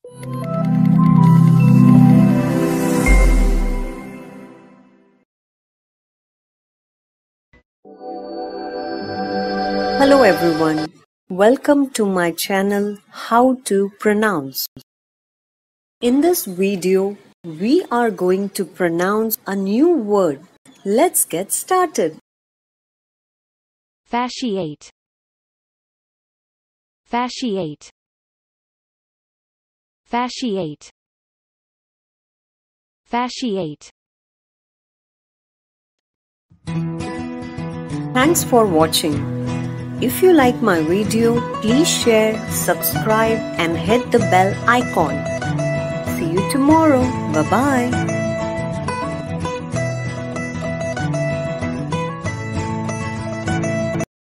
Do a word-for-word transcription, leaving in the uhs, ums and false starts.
Hello everyone, welcome to my channel How to Pronounce. In this video, we are going to pronounce a new word. Let's get started. Fasciate. Fasciate. Fasciate. Fasciate. Thanks for watching. If you like my video, please share, subscribe and hit the bell icon. See you tomorrow. Bye-bye.